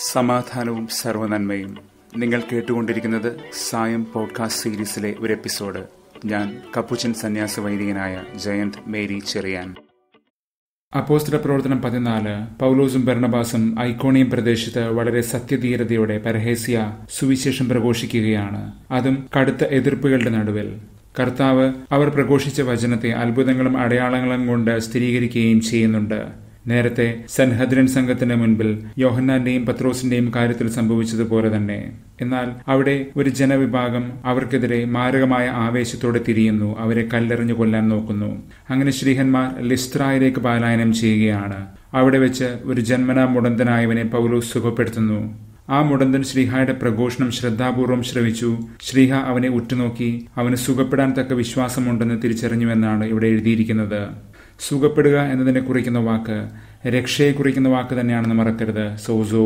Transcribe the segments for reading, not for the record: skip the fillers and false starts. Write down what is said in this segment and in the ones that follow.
സമാധാനവും സർവ്വനന്മയും. നിങ്ങൾ കേട്ടുകൊണ്ടിരിക്കുന്നത് സായം പോഡ്കാസ്റ്റ് സീരീസിലെ ഒരു എപ്പിസോഡ്. ഞാൻ കപ്പുച്ചൻ സന്യാസ വൈദികനായ ജയന്ത് മേരി ചെറിയാൻ. അപ്പോസ്തല പ്രവർത്തനം 14. പൗലോസും ബർണബാസും ഐക്കോണിയം പ്രദേശത്ത് വളരെ സത്യധീരതയോടെ പരഹേസ്യ സുവിശേഷം പ്രഘോഷിക്കുകയാണ്. അതും കടുത്ത എതിർപ്പുകളുടെ നടുവിൽ. കർത്താവ് അവർ പ്രഘോഷിച്ച വചനത്തെ അത്ഭുതങ്ങളും അടയാളങ്ങളും കൊണ്ട് സ്ഥിരീകരിക്കുകയും ചെയ്യുന്നുണ്ട്. നേരത്തെ സൻഹദ്രിൻ സംഘത്തിന് മുൻപിൽ യോഹന്നാന്റെയും പത്രോസിന്റെയും കാര്യത്തിൽ സംഭവിച്ചതുപോലെ തന്നെ. എന്നാൽ അവിടെ ഒരു ജനവിഭാഗം അവർക്കെതിരെ മാരകമായ ആവേശത്തോടെ തിരിയുന്നു, അവരെ കല്ലെറിഞ്ഞു കൊല്ലാൻ നോക്കുന്നു. അങ്ങനെ ശ്രീഹന്മാർ ലിസ്ത്രായിലേക്ക് പലായനം ചെയ്യുകയാണ്. അവിടെ വെച്ച് ഒരു ജന്മനാ മുടന്തനായവനെ പൗലോസ് സുഖപ്പെടുത്തുന്നു. ആ മുടന്തൻ ശ്രീഹായുടെ പ്രഘോഷണം ശ്രദ്ധാപൂർവം ശ്രവിച്ചു. ശ്രീഹ അവനെ ഉറ്റുനോക്കി അവന് സുഖപ്പെടാൻ തക്ക വിശ്വാസമുണ്ടെന്ന് തിരിച്ചറിഞ്ഞുവെന്നാണ് ഇവിടെ എഴുതിയിരിക്കുന്നത്. സുഖപ്പെടുക എന്നതിനെ കുറിക്കുന്ന വാക്ക് രക്ഷയെ കുറിക്കുന്ന വാക്ക് തന്നെയാണെന്ന് മറക്കരുത്, സോസോ.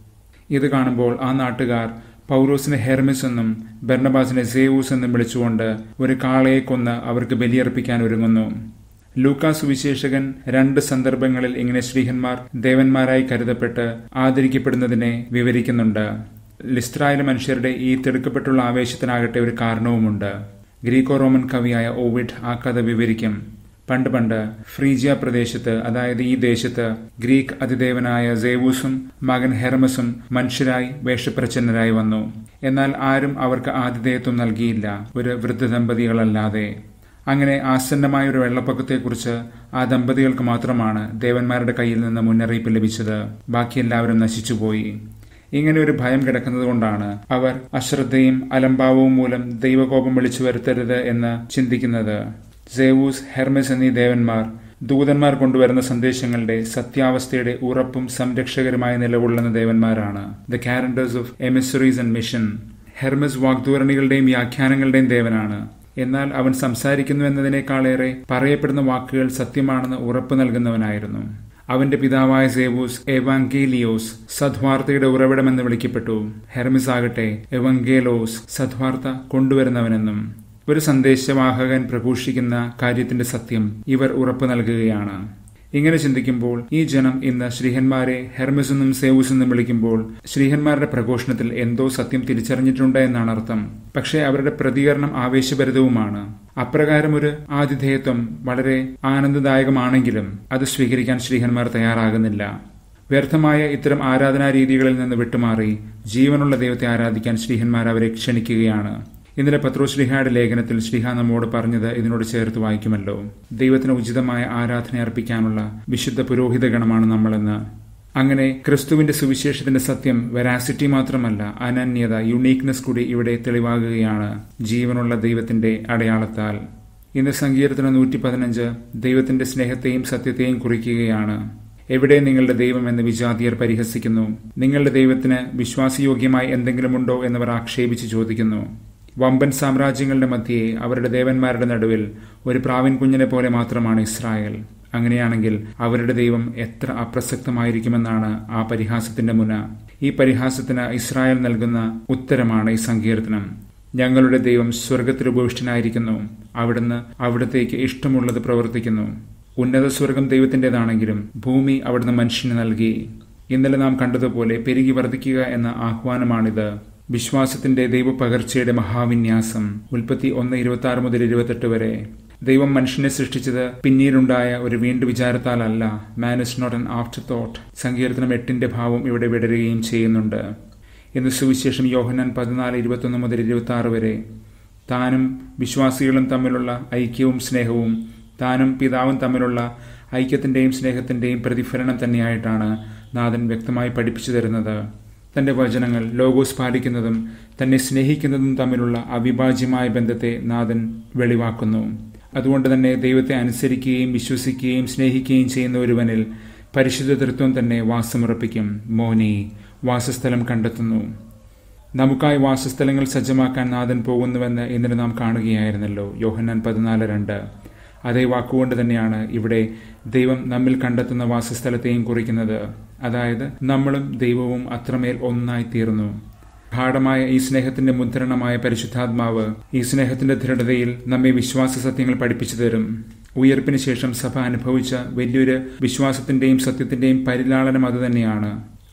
ഇത് കാണുമ്പോൾ ആ നാട്ടുകാർ പൗലോസിനെ ഹെർമെസ് എന്നും ബർണബാസിനെ സേവൂസ് എന്നും വിളിച്ചുകൊണ്ട് ഒരു കാളയെ കൊന്ന് അവർക്ക് ബലിയർപ്പിക്കാൻ ഒരുങ്ങുന്നു. ലൂക്കാസ് സുവിശേഷകൻ 2 സന്ദർഭങ്ങളിൽ ഇങ്ങനെ ശ്രീഹന്മാർ ദേവന്മാരായി കരുതപ്പെട്ട് ആദരിക്കപ്പെടുന്നതിനെ വിവരിക്കുന്നുണ്ട്. ലിസ്ത്രായിലെ മനുഷ്യരുടെ ഈ തിടുക്കപ്പെട്ടുള്ള ആവേശത്തിനാകട്ടെ ഒരു കാരണവുമുണ്ട്. ഗ്രീക്കോ റോമൻ കവിയായ ഓവിഡ് ആ കഥ വിവരിക്കും. പണ്ട് ഫ്രീജിയ പ്രദേശത്ത്, അതായത് ഈ ദേശത്ത്, ഗ്രീക്ക് അതിദേവനായ സേവൂസും മകൻ ഹെർമസും മനുഷ്യരായി വേഷപ്രച്ഛന്നരായി വന്നു. എന്നാൽ ആരും അവർക്ക് ആതിഥേയത്വം നൽകിയില്ല, ഒരു വൃദ്ധ ദമ്പതികളല്ലാതെ. അങ്ങനെ ആസന്നമായ ഒരു വെള്ളപ്പൊക്കത്തെക്കുറിച്ച് ആ ദമ്പതികൾക്ക് മാത്രമാണ് ദേവന്മാരുടെ കയ്യിൽ നിന്ന് മുന്നറിയിപ്പ് ലഭിച്ചത്. ബാക്കി എല്ലാവരും നശിച്ചുപോയി. ഇങ്ങനെ ഒരു ഭയം കിടക്കുന്നതുകൊണ്ടാണ് അവർ അശ്രദ്ധയും അലംഭാവവും മൂലം ദൈവകോപം വിളിച്ചു വരുത്തരുത് എന്ന് ചിന്തിക്കുന്നത്. സേവൂസ്, ഹെർമെസ് എന്നീ ദേവന്മാർ ദൂതന്മാർ കൊണ്ടുവരുന്ന സന്ദേശങ്ങളുടെ സത്യാവസ്ഥയുടെ ഉറപ്പും സംരക്ഷകരുമായി നിലകൊള്ളുന്ന ദേവന്മാരാണ്. The characters of emissaries and mission. Hermes വാഗ്ദൂരണികളുടെയും വ്യാഖ്യാനങ്ങളുടെയും ദേവനാണ്. എന്നാൽ അവൻ സംസാരിക്കുന്നു എന്നതിനേക്കാളേറെ പറയപ്പെടുന്ന വാക്കുകൾ സത്യമാണെന്ന് ഉറപ്പ് നൽകുന്നവനായിരുന്നു. അവന്റെ പിതാവായ സേവൂസ് എവാങ്കേലിയോസ്, സദ്വാർത്തയുടെ ഉറവിടമെന്ന് വിളിക്കപ്പെട്ടു. ഹെർമിസ് ആകട്ടെ എവങ്കേലോസ്, സദ്വാർത്ത കൊണ്ടുവരുന്നവനെന്നും. ഒരു സന്ദേശവാഹകൻ പ്രഘോഷിക്കുന്ന കാര്യത്തിന്റെ സത്യം ഇവർ ഉറപ്പു നൽകുകയാണ്. ഇങ്ങനെ ചിന്തിക്കുമ്പോൾ ഈ ജനം ഇന്ന് ശ്രീഹന്മാരെ ഹെർമെസ് എന്നും സേവൂസ് എന്നും വിളിക്കുമ്പോൾ ശ്രീഹന്മാരുടെ പ്രഘോഷണത്തിൽ എന്തോ സത്യം തിരിച്ചറിഞ്ഞിട്ടുണ്ട് എന്നാണ് അർത്ഥം. പക്ഷേ അവരുടെ പ്രതികരണം ആവേശഭരിതവുമാണ്. അപ്രകാരം ഒരു ആതിഥേയത്വം വളരെ ആനന്ദദായകമാണെങ്കിലും അത് സ്വീകരിക്കാൻ ശ്രീഹന്മാർ തയ്യാറാകുന്നില്ല. വ്യർത്ഥമായ ഇത്തരം ആരാധനാ രീതികളിൽ നിന്ന് വിട്ടുമാറി ജീവനുള്ള ദൈവത്തെ ആരാധിക്കാൻ ശ്രീഹന്മാർ അവരെ ക്ഷണിക്കുകയാണ്. ഇന്നലെ പത്രോസ് ശ്ലീഹായുടെ ലേഖനത്തിൽ ശ്ലീഹ നമ്മോട് പറഞ്ഞത് ഇതിനോട് ചേർത്ത് വായിക്കുമല്ലോ. ദൈവത്തിന് ഉചിതമായ ആരാധന അർപ്പിക്കാനുള്ള വിശുദ്ധ പുരോഹിതഗണമാണ് നമ്മളെന്ന്. അങ്ങനെ ക്രിസ്തുവിന്റെ സുവിശേഷത്തിന്റെ സത്യം വെറാസിറ്റി മാത്രമല്ല, അനന്യത, യുണീക്നെസ് കൂടി ഇവിടെ തെളിവാകുകയാണ് ജീവനുള്ള ദൈവത്തിന്റെ അടയാളത്താൽ. ഇന്ന് സങ്കീർത്തനം 115 ദൈവത്തിന്റെ സ്നേഹത്തെയും സത്യത്തെയും കുറിക്കുകയാണ്. എവിടെ നിങ്ങളുടെ ദൈവം എന്ന് വിജാതിയർ പരിഹസിക്കുന്നു. നിങ്ങളുടെ ദൈവത്തിന് വിശ്വാസയോഗ്യമായി എന്തെങ്കിലുമുണ്ടോ എന്നവർ ആക്ഷേപിച്ച് ചോദിക്കുന്നു. വമ്പൻ സാമ്രാജ്യങ്ങളുടെ മധ്യേ അവരുടെ ദേവന്മാരുടെ നടുവിൽ ഒരു പ്രാവിൻ കുഞ്ഞിനെ പോലെ മാത്രമാണ് ഇസ്രായേൽ. അങ്ങനെയാണെങ്കിൽ അവരുടെ ദൈവം എത്ര അപ്രസക്തമായിരിക്കുമെന്നാണ് ആ പരിഹാസത്തിന്റെ മുന. ഈ പരിഹാസത്തിന് ഇസ്രായേൽ നൽകുന്ന ഉത്തരമാണ് ഈ സങ്കീർത്തനം. ഞങ്ങളുടെ ദൈവം സ്വർഗത്തിൽ ഉപവിഷ്ടനായിരിക്കുന്നു, അവിടുന്ന് അവിടത്തേക്ക് ഇഷ്ടമുള്ളത് പ്രവർത്തിക്കുന്നു. ഉന്നത സ്വർഗം ദൈവത്തിൻ്റെതാണെങ്കിലും ഭൂമി അവിടുന്ന് മനുഷ്യന് നൽകി. ഇന്നലെ നാം കണ്ടതുപോലെ പെരുകി വർദ്ധിക്കുക എന്ന ആഹ്വാനമാണിത്. വിശ്വാസത്തിന്റെ ദൈവപകർച്ചയുടെ മഹാവിന്യാസം. ഉൽപ്പത്തി 1:26 മുതൽ 28 വരെ. ദൈവം മനുഷ്യനെ സൃഷ്ടിച്ചത് പിന്നീടുണ്ടായ ഒരു വീണ്ടു വിചാരത്താലല്ല. Man is not an afterthought. സങ്കീർത്തനം 8 ഭാവം ഇവിടെ വിടരുകയും ചെയ്യുന്നുണ്ട്. ഇന്ന് സുവിശേഷം യോഹന്നാൻ 14:21 മുതൽ 26 വരെ. താനും വിശ്വാസികളും തമ്മിലുള്ള ഐക്യവും സ്നേഹവും താനും പിതാവും തമ്മിലുള്ള ഐക്യത്തിന്റെയും സ്നേഹത്തിന്റെയും പ്രതിഫലനം തന്നെയായിട്ടാണ് നാഥൻ വ്യക്തമായി പഠിപ്പിച്ചു തരുന്നത്. തന്റെ വചനങ്ങൾ ലോഗോസ് പാലിക്കുന്നതും തന്നെ സ്നേഹിക്കുന്നതും തമ്മിലുള്ള അവിഭാജ്യമായ ബന്ധത്തെ നാഥൻ വെളിവാക്കുന്നു. അതുകൊണ്ട് തന്നെ ദൈവത്തെ അനുസരിക്കുകയും വിശ്വസിക്കുകയും സ്നേഹിക്കുകയും ചെയ്യുന്ന ഒരുവനിൽ പരിശുദ്ധ തൃത്വം തന്നെ വാസമുറപ്പിക്കും. മോനി, വാസസ്ഥലം കണ്ടെത്തുന്നു. നമുക്കായി വാസസ്ഥലങ്ങൾ സജ്ജമാക്കാൻ നാഥൻ പോകുന്നുവെന്ന് ഇന്നലെ നാം കാണുകയായിരുന്നല്ലോ, യോഹന്നാൻ 14:2. അതേ വാക്കുകൊണ്ട് തന്നെയാണ് ഇവിടെ ദൈവം നമ്മിൽ കണ്ടെത്തുന്ന വാസസ്ഥലത്തെയും കുറിക്കുന്നത്. അതായത് നമ്മളും ദൈവവും അത്രമേൽ ഒന്നായി തീർന്നു. ഗാഢമായ ഈ സ്നേഹത്തിന്റെ മുദ്രണമായ പരിശുദ്ധാത്മാവ് ഈ സ്നേഹത്തിന്റെ ദൃഢതയിൽ നമ്മെ വിശ്വാസ സത്യങ്ങൾ പഠിപ്പിച്ചു തരും. ഉയർപ്പിന് ശേഷം സഭ അനുഭവിച്ച വലിയൊരു വിശ്വാസത്തിന്റെയും സത്യത്തിന്റെയും പരിലാളനം അതുതന്നെയാണ്.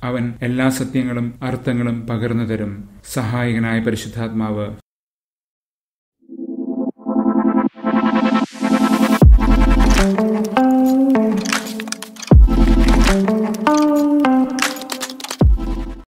അവൻ എല്ലാ സത്യങ്ങളും അർത്ഥങ്ങളും പകർന്നു തരും. സഹായകനായ പരിശുദ്ധാത്മാവ്